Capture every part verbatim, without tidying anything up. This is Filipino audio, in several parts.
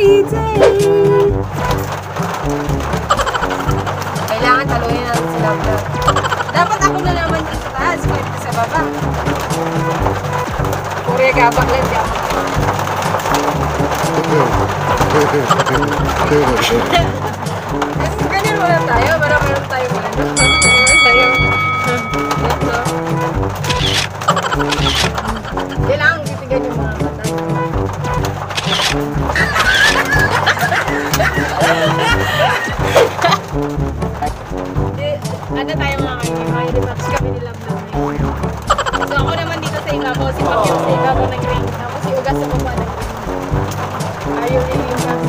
day. Kailangan talunin natin sila vlog. Dapat ako na naman dito sa taas, pwede sa baba. Puri ka, bakit ka? Ganyan muna tayo, para meron tayo muna. Tayo. Kailangan titigan yung mga mata. Ano tayo mga kanya, mga rematch kami nila vlog na yun. So ako naman dito sa ibabaw, si Pacquiao sa ibabaw ng ring. Tapos si Ugas sa baba ng ring. Ayaw rin yung Ugas.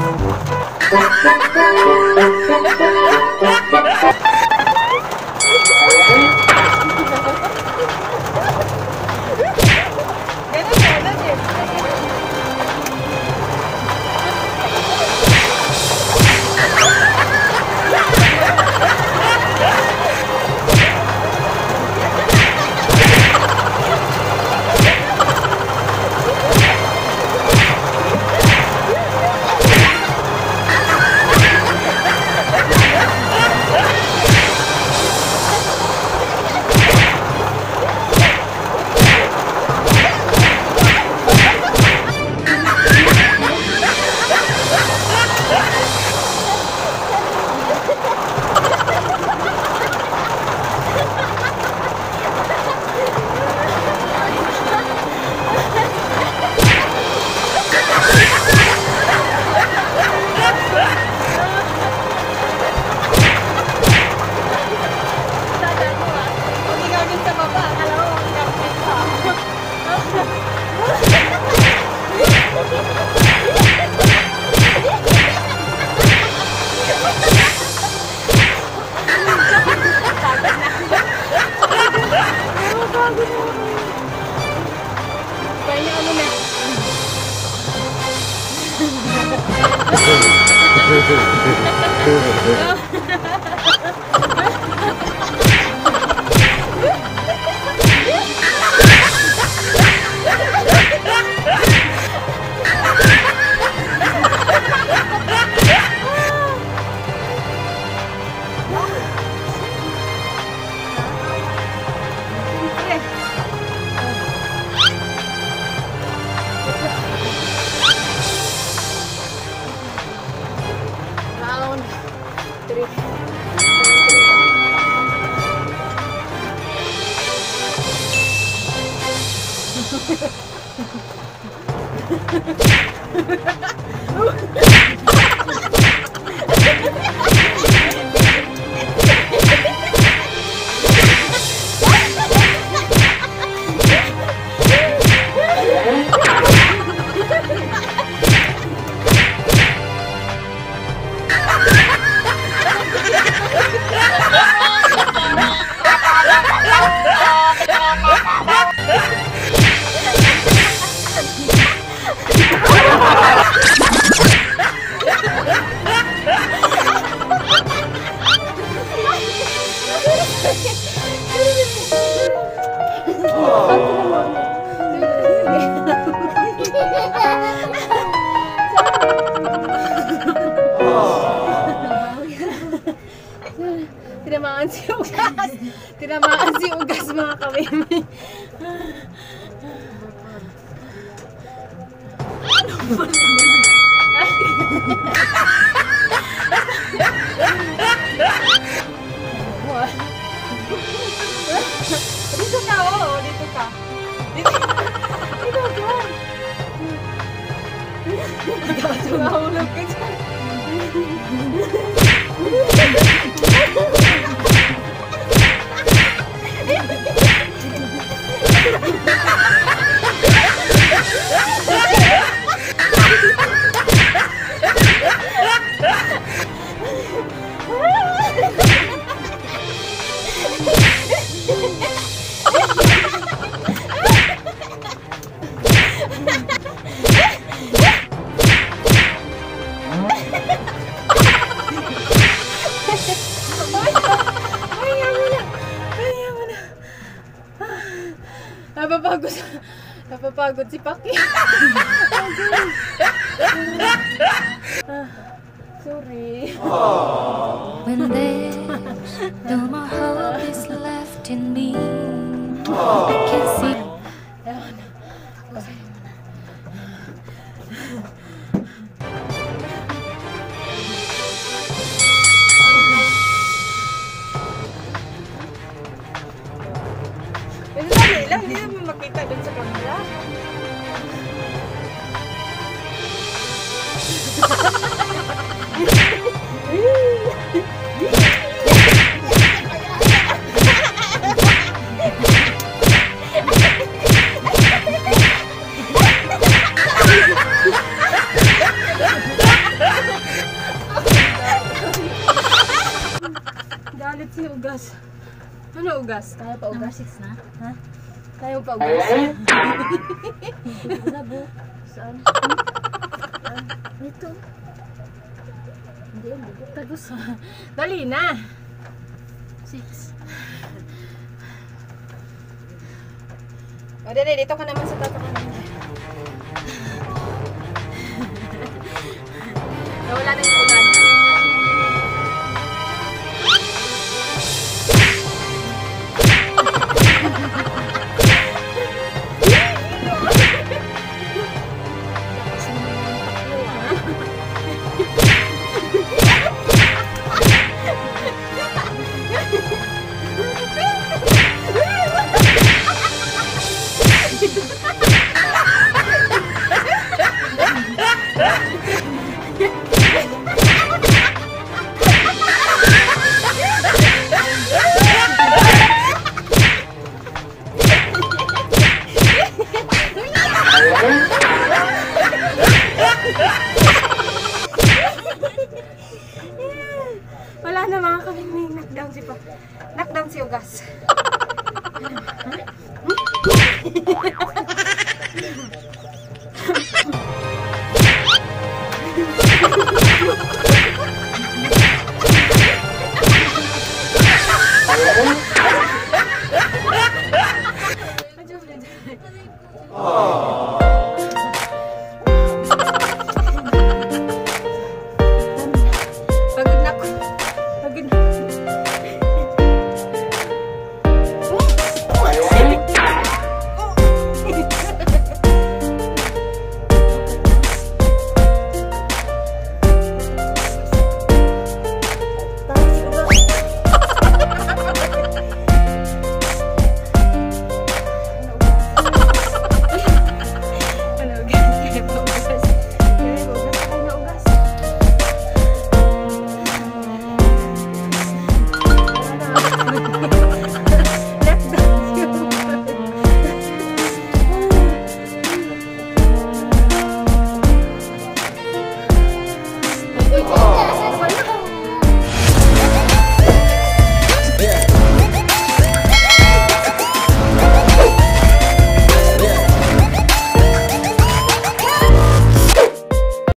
Tinamaan si Ugas. Tinamaan si Ugas mga kamimi. Ano ba? Dito ka, oo. Dito ka. Dito ka. Dito ka. Mahulog ka dyan. Napapagod si Pacquiao. Ah, sorry. When there's no more hope is left in me, I can see. Ayan. Pero dali lang, hindi naman makita dun sa camera. Galit si Ugas. Ano Ugas? Kaya pa over six na? Ha? Tayo pa Ugas. Labo. Saan? Ito. Hindi, hindi. Tagos. Dali na. Six. O dali, dito ka naman sa tatakan. Nawala na yung ulan. Wala na mga kaming knockdown si pa. Knockdown si Ugas.